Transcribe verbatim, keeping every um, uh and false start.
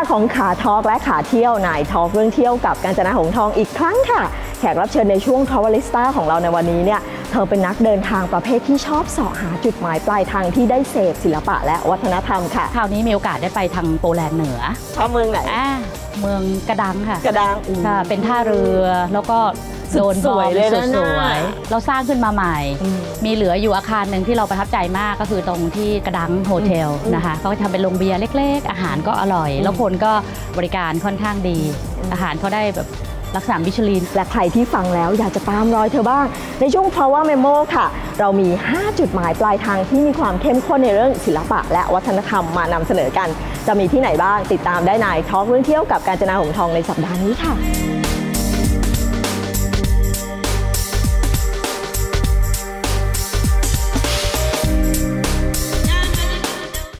ของขาทอล์กและขาเที่ยวในทอล์กเรื่องเที่ยวกับกาญจนาหงส์ทองอีกครั้งค่ะแขกรับเชิญในช่วง Travelista ของเราในวันนี้เนี่ยเธอเป็นนักเดินทางประเภทที่ชอบเสาะหาจุดหมายปลายทางที่ได้เสพศิลปะและวัฒนธรรมค่ะคราวนี้มีโอกาสได้ไปทางโปแลนด์เหนือชอบเมืองไหนอ่าเมืองกระดังค่ะกระดังค่ะเป็นท่าเรือแล้วก็โดนบอมสวยๆเราสร้างขึ้นมาใหม่มีเหลืออยู่อาคารหนึ่งที่เราประทับใจมากก็คือตรงที่กระดังโฮเทลนะคะเขาทำเป็นโรงเบียร์เล็กๆอาหารก็อร่อยแล้วคนก็บริการค่อนข้างดีอาหารเขาได้แบบลักษณะมิชลินและใครที่ฟังแล้วอยากจะตามรอยเธอบ้างในช่วง Travel Memo ค่ะเรามีห้าจุดหมายปลายทางที่มีความเข้มข้นในเรื่องศิลปะและวัฒนธรรมมานำเสนอกันจะมีที่ไหนบ้างติดตามได้ในทอล์กเรื่องเที่ยวกับกาญจนาหงส์ทองในสัปดาห์นี้ค่ะ